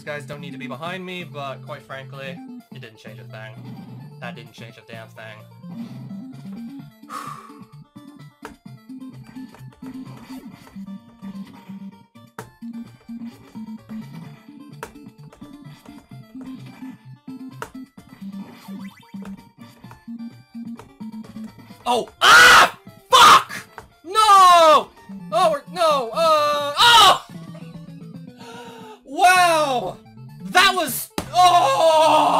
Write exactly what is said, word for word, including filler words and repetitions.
these guys don't need to be behind me, but quite frankly, it didn't change a thing. That didn't change a damn thing. Oh! Ah! Fuck! No! Oh, we're, no! Uh, oh! Wow! That was... Oh!